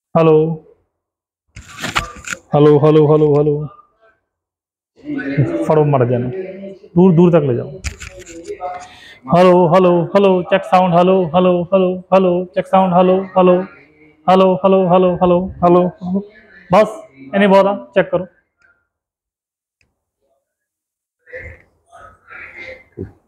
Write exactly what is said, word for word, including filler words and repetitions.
Hello hello hello hello hello. फड़ो मर जाना, दूर दूर तक ले जाओ। Hello hello hello check sound, hello hello hello hello check sound, hello hello hello hello hello hello hello hello. बस इन्हें बोला चेक करो।